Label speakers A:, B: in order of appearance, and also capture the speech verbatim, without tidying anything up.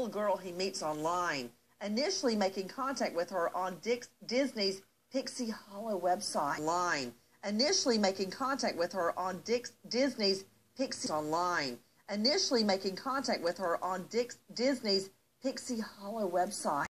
A: little girl he meets online, initially making contact with her on Dick's, Disney's Pixie Hollow website. Online. Initially making contact with her on Dick's, Disney's Pixie Online. Initially making contact with her on Dick's, Disney's Pixie Hollow website.